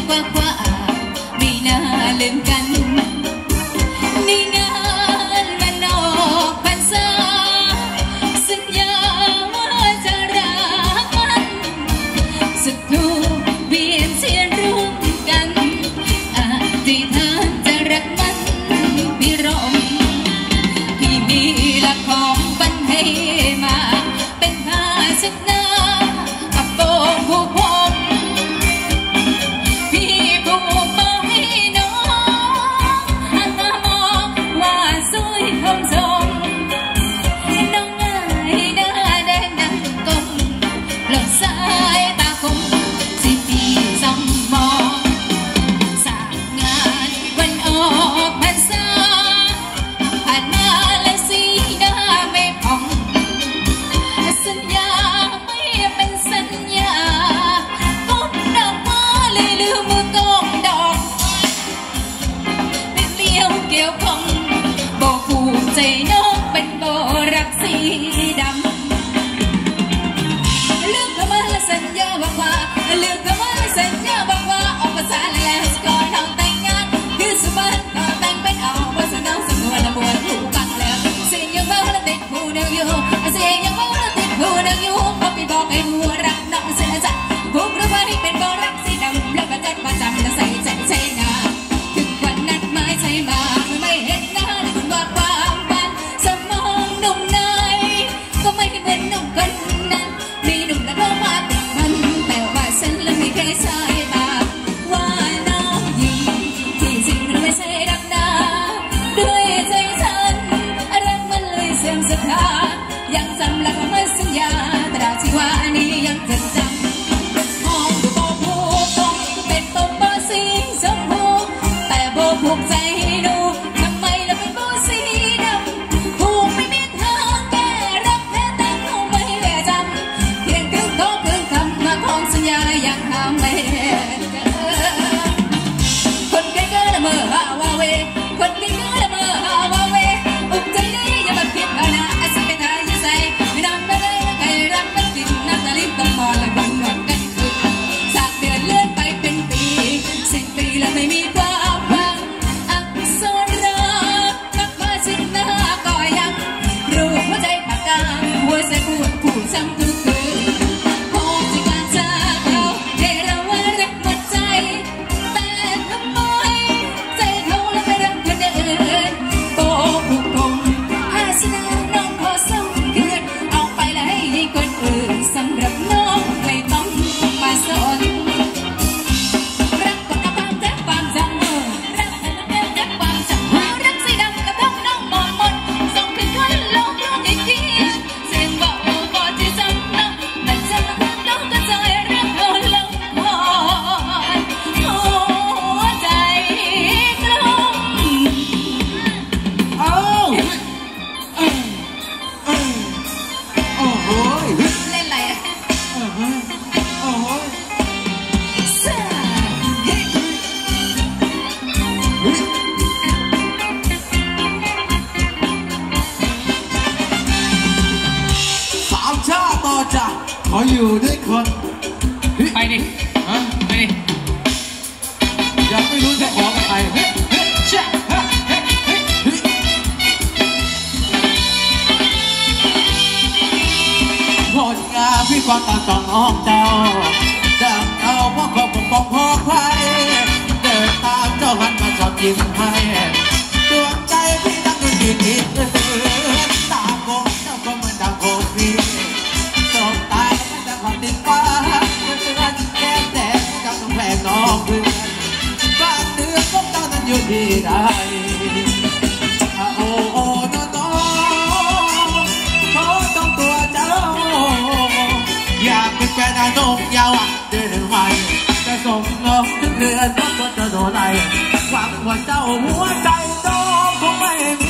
กว่าไม่น่าลืมกันในงานวันออกพรรษาสัญญาว่าจะรักมันสุดทุกเวียนเสียร่วมกันอธิษฐานจะรักมันพิรมที่มีละของปันให้มาเป็นผ้าเช็ดหน้ากับโบผู้ผมพี่ผู้บอกให้น้องหันมามองว่าสวยคมสมน้องง่ายหน้าแดงดังกลมหลบสายตาคมสิพี่สมมองสร้างงานวันออกพรรษาผ่านมาและสีหน้าไม่ผ่องสัญญาไม่เป็นสัญญาก้มดอกไม้เลยลืมมือกองดอกเป็นเลี้ยวเกี่ยวของบอกภูมิใจน้องเป็นบ่รักสีดำเลือกเข้ามาและสัญญาบอกว่าเลือกเข้ามาและสัญญาบอกว่าออกภาษาแล้วสกอร์น้องแต่งงานคือสมัยก็แต่งเป็นเอาว่าสนองสงวนละมวนถูกปักแล้วเสียงยังเมาและติดหูเดียวอยู่เสียงยังเมาและติดหูเดียวอยู่พอไปบอกให้หัวรักน้องเสียใจพวกเราไม่เป็นบ่รักสีดำแล้วก็จัดประจำและใส่ใจใส่หน้าถึงวันนัดหมายใช่มาไม่เห็นหน้าในคนว่าความฝันสมองหนุ่มนายก็ไม่เหมือนหนุ่มคนนั้นมีหนุ่มและเข้ามาติดมันแต่ว่าฉันและไม่เคยใช้ตาว่าน้องยิงที่จริงไม่ใช่รักนาด้วยใจฉันรักมันเลยเสื่อมศรัทธายังจำและคำสัญญาตราบที่ว่านี้ยังจดจำมองดูโบผูกตรงเป็นโบโบสีชมพูแต่โบผูกใจให้ดูทำไมล่ะเป็นโบสีดำผูกไม่มีทางแก้รักแท้แต่เขาไม่จำเพียงครึ่งโตครึ่งคำมาของสัญญายังห้ามไม่คนแก่ก็ละเมอหาว่าเวคนแก่ก็ละเมอหาว่าเวอุกใจได้อย่ามาคิดเอานะอาศัยกันหายใจไม่นำไม่ได้ใครรักมันกินน้ำตาลิบต้องมอและวันวันกันคืนจากเดือนเลื่อนไปเป็นปี10 ปีแล้วไม่มีความหวังอักษรรักนักมาชิดหน้าก็ยังรู้หัวใจปากกาหัวใจปวดผู้ช้ำทุกคืนพอที่การจากเขาให้เราว่ารักหมดใจแต่ทำไมใจเขาแล้วไม่รักคนอื่นโบผูกผมอาสนะน้องขอส่งคืนเอาไปแล้วให้คนอื่นสำหรับน้องไม่ต้องมาสนรักคนละบางแต่ความจำรักคนละแบบแต่ความจำรักสีดำกระทบน้องมองมนส่งคืนคนลงร้องอีกทีเสียงบอกบอกที่จำน้องแต่จำน้องก็ใจรักเขาลงคอยหัวใจกลุ้มโอ้โหเล่นอะไรอะโอ้โหสามชาติต่อจากขออยู่ด้วยคนไปดิฮะไปดิยังไม่รู้จะขอกับใครผลงานพี่ความต่างสองน้องเจ้าดังเอาพ่อของผมบอกพ่อใครเดินตามเจ้าหันมาชอบยิ้มให้ดวงใจพี่ดังดุนดินตาโกงเจ้าก็เหมือนดังโกงพี่ตกตายไม่แต่ความติดฟ้าเดือนแก้แดดดังต้องแพงน้องเพื่อนบ้านเดือนพวกเจ้านั้นอยู่ที่ใดโอ้โอ้น้องขอต้องตัวเจ้าอยากเป็นแฟนอาโนกยาวเดินไหวจะส่งน้องถึงเรือนน้องก็จะโดนไล่หวังว่าเจ้าหัวใจน้องคงไม่มี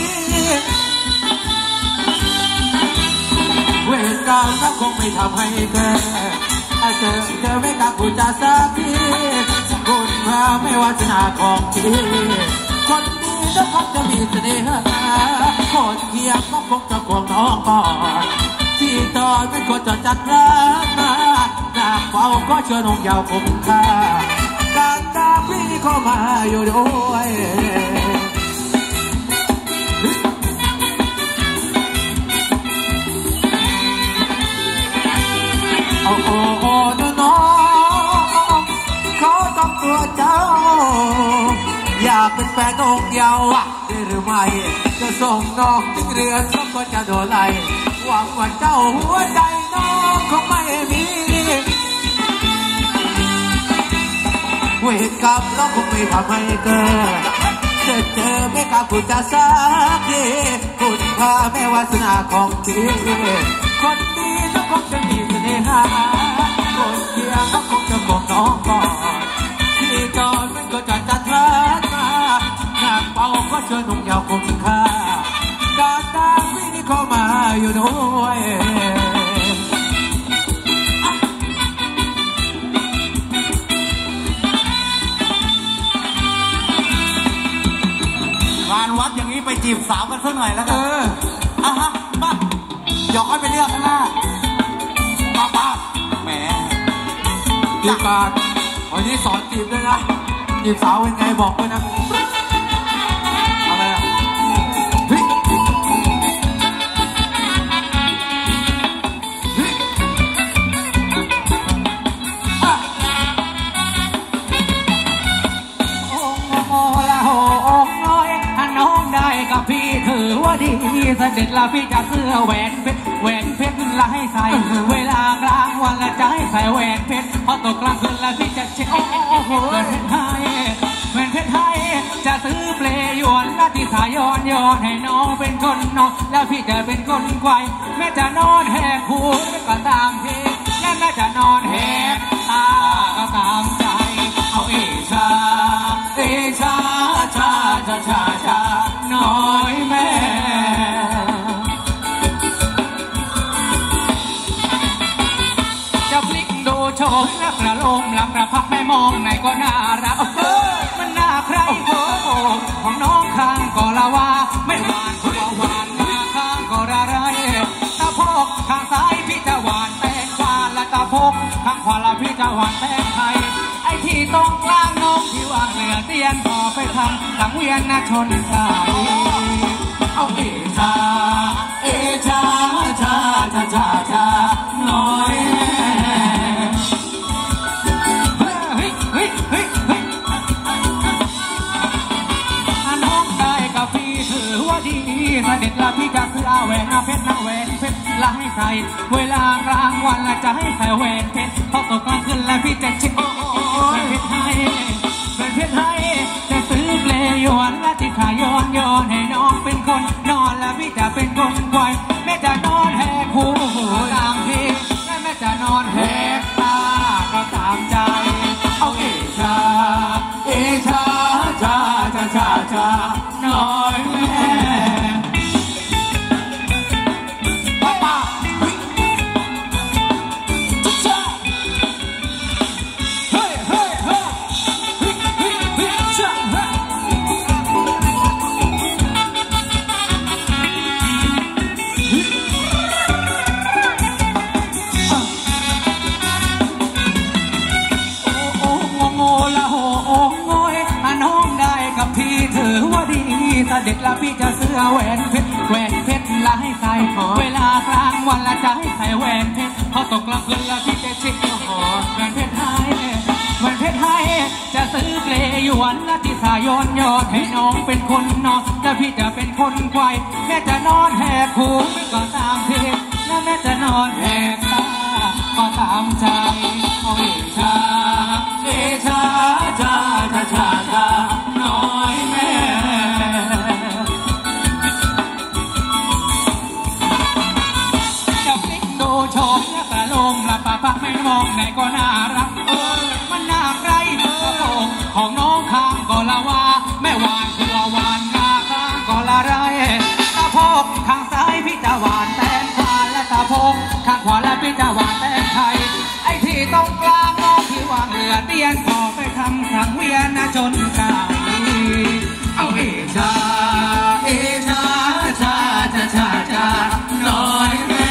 เวรกรรมน้องคงไม่ทำให้เธอไม่กล้าพูดจาสักทีคุณมาไม่ว่าจะหน้าของพี่คนดีน้องคงจะมีเสน่ห์คนเกียบน้องคงจะควงน้องก่อนที่ตอนเป็นคนจะจัดรักมาหน้าเฝ้าก็เชื่อน้องยาวคงค่าการอยู่ด้วยโอ้โอ้โอ้น้องเขาต้องตัวเจ้าอยากเป็นแฟนองค์เยาว์ได้หรือไม่จะส่งน้องถึงเรือนก็ก็จะโดนไล่หวังว่าเจ้าหัวใจน้องคงไม่มีเวรกรรมน้องคงไม่ทำให้เกิดเจอไม่กล้าพูดจะสักทีคุณพาแม่วาสนาของพี่คนดีน้องคงจะมีเสน่หาคนเดียวน้องคงจะกอดน้องก่อนที่จอดมันก็จะทัดมาหน้าเป่าก็เชิญนุ่งยาวคงค่าการตามพี่นี่เข้ามาอยู่ด้วยงานวัดอย่างนี้ไปจีบสาวกันสักหน่อยแล้วกันอ่ะฮะมาย้อนไปเรื่องข้างหน้าป้าแหมจีบกันวันนี้สอนจีบด้วยนะจีบสาวเป็นไงบอกด้วยนะอะไรอ่ะกับพี่ถือว่าดีเสด็จละพี่จะเสื้อแหวนเพชรละให้ใส่เวลากลางวันละจะให้ใส่แหวนเพชรพอตกกลางคืนละพี่จะเช็คแหวนเพชรให้จะซื้อเปลยวนละที่สายย้อนให้น้องเป็นคนนอนแล้วพี่จะเป็นคนควายแม่จะนอนแหกหูก็ตามพี่และแม่จะนอนแหกตาก็ตามใจเอาเอชาน้อยแม่จะพลิกดูโฉมและกระโลมหลังกระพักไม่มองไหนก็น่ารักมันน่าใครของน้องข้างก็ละว่าไม่หวานก็หวานมาข้างก็ระไรตาพกข้างซ้ายพี่จะหวานแตงกวาและตาพกข้างขวาละพี่จะหวานแตงไทยไอ้ที่ตรงกลางน้องที่ว่างเหลือเตียนพอไปทำสังเวียนนะชนสายเอาเอชาน้อยน้องได้กับพี่ถือว่าดีเสด็จละพี่จะซื้อแหวนเพชรละแหวนเพชรละให้ใส่เวลากลางวันละจะให้ใส่แหวนเพชรพอตกกลางคืนละพี่จะเช็คเพชรให้จะซื้อเปลยวนและที่ขายย้อนให้น้องเป็นคนนอนและพี่จะเป็นคนควายแม่จะนอนแหกหูตามพี่และแม่จะนอนแหกตาก็ตามใจเอาเอชาน้อยแม่เสด็จละพี่จะซื้อแหวนเพชรละให้ใส่เวลากลางวันละจะให้ใส่แหวนเพชรพอตกกลางคืนละพี่จะเช็คแหวนเพชรให้จะซื้อเปลยวนละที่สายย้อนให้น้องเป็นคนนอนและพี่จะเป็นคนควายแม่จะนอนแหกหูก็ตามเพชรและแม่จะนอนแหกตาก็ตามใจเอาเอชาน้อยแม่ชมและตะลงละปะพักไม่มองไหนก็น่ารักมันน่าใครของน้องข้างก็ละว่าแม่หวานคือหวานงาข้างก็ละไรตาพกข้างซ้ายพี่จะหวานแตงขวาและตาพกข้างขวาและพี่จะหวานแตงไทยไอ้ที่ตรงกลางน้องที่วางเหลือเตียนพอไปทำสังเวียนนะจนกายเอาเอชาน้อยแม่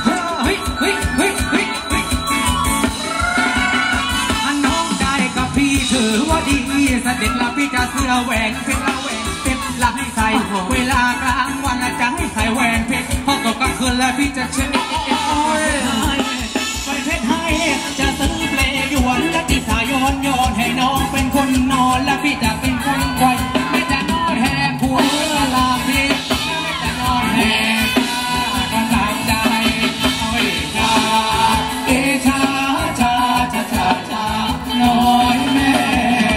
น้องได้กับพี่เด็ดละพี่จะซื้อแหวนเพชรละแหวนเพชรละให้ใส่เวลากลางวันจะให้ใส่แหวนเพชรพอตกกลางคืนแล้วพี่จะเช็ด